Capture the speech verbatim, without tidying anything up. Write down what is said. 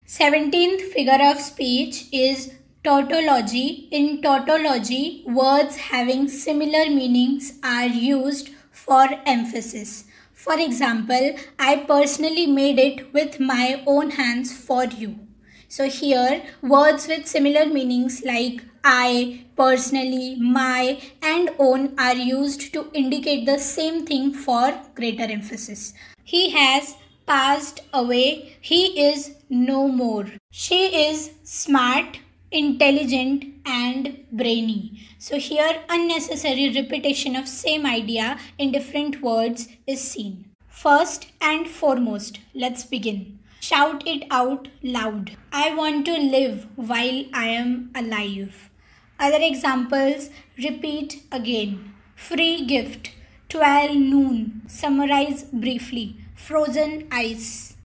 seventeenth figure of speech is tautology. In tautology, words having similar meanings are used for emphasis. For example, I personally made it with my own hands for you. So here, words with similar meanings like I, personally, my and own are used to indicate the same thing for greater emphasis. He has passed away. He is no more. She is smart, intelligent and brainy. So here unnecessary repetition of same idea in different words is seen. First and foremost, let's begin. Shout it out loud. I want to live while I am alive. Other examples, repeat again. Free gift, twelve noon, summarize briefly, frozen ice.